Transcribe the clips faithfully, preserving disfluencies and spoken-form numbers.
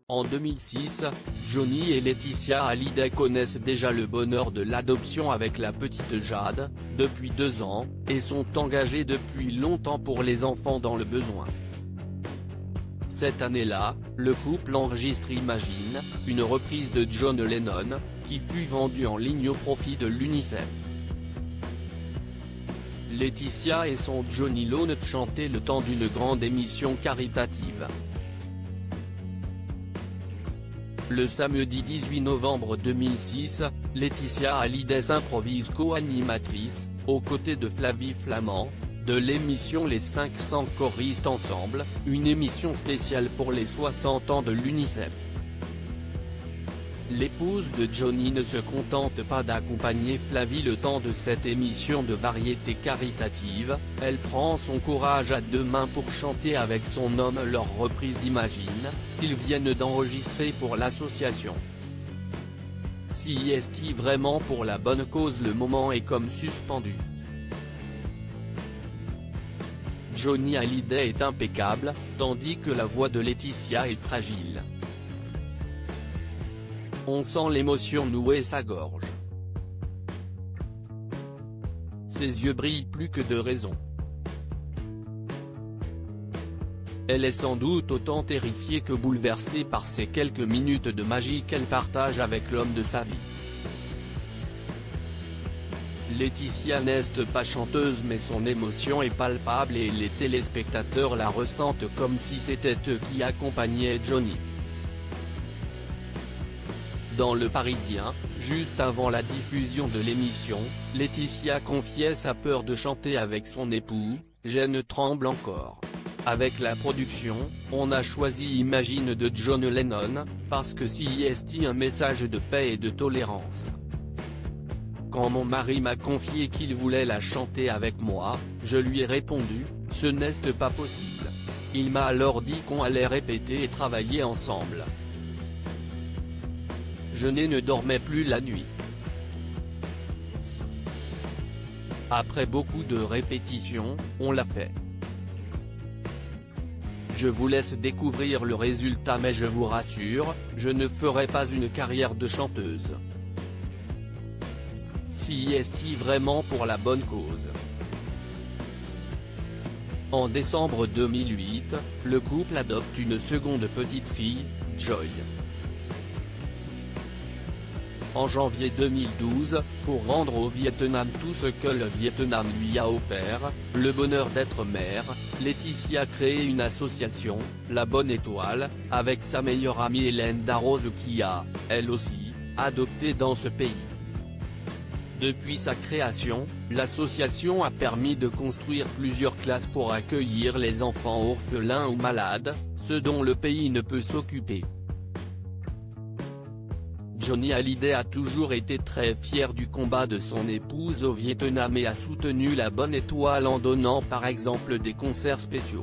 En deux mille six, Johnny et Laetitia Hallyday connaissent déjà le bonheur de l'adoption avec la petite Jade, depuis deux ans, et sont engagés depuis longtemps pour les enfants dans le besoin. Cette année-là, le couple enregistre Imagine, une reprise de John Lennon, qui fut vendue en ligne au profit de l'UNICEF. Laetitia et son Johnny l'ont chanté le temps d'une grande émission caritative. Le samedi dix-huit novembre deux mille six, Laetitia Hallyday s'improvise co-animatrice, aux côtés de Flavie Flament, de l'émission Les cinq cents choristes ensemble, une émission spéciale pour les soixante ans de l'UNICEF. L'épouse de Johnny ne se contente pas d'accompagner Flavie le temps de cette émission de variété caritative, elle prend son courage à deux mains pour chanter avec son homme leur reprise d'Imagine, qu'ils viennent d'enregistrer pour l'association. Si est-il vraiment pour la bonne cause? Le moment est comme suspendu. Johnny Hallyday est impeccable, tandis que la voix de Laetitia est fragile. On sent l'émotion nouer sa gorge. Ses yeux brillent plus que de raison. Elle est sans doute autant terrifiée que bouleversée par ces quelques minutes de magie qu'elle partage avec l'homme de sa vie. Laetitia n'est pas chanteuse mais son émotion est palpable et les téléspectateurs la ressentent comme si c'était eux qui accompagnaient Johnny. Dans Le Parisien, juste avant la diffusion de l'émission, Laetitia confiait sa peur de chanter avec son époux, « Je ne tremble encore ». Avec la production, on a choisi Imagine de John Lennon, parce que si est un message de paix et de tolérance. Quand mon mari m'a confié qu'il voulait la chanter avec moi, je lui ai répondu, ce n'est pas possible. Il m'a alors dit qu'on allait répéter et travailler ensemble. Je ne dormais plus la nuit. Après beaucoup de répétitions, on l'a fait. Je vous laisse découvrir le résultat mais je vous rassure, je ne ferai pas une carrière de chanteuse. Si est-il vraiment pour la bonne cause? En décembre deux mille huit, le couple adopte une seconde petite fille, Joy. En janvier deux mille douze, pour rendre au Vietnam tout ce que le Vietnam lui a offert, le bonheur d'être mère, Laetitia a créé une association, La Bonne Étoile, avec sa meilleure amie Hélène Darroze qui a, elle aussi, adopté dans ce pays. Depuis sa création, l'association a permis de construire plusieurs classes pour accueillir les enfants orphelins ou malades, ce dont le pays ne peut s'occuper. Johnny Hallyday a toujours été très fier du combat de son épouse au Vietnam et a soutenu La Bonne Étoile en donnant par exemple des concerts spéciaux.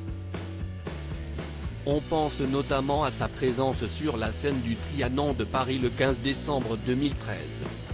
On pense notamment à sa présence sur la scène du Trianon de Paris le quinze décembre deux mille treize.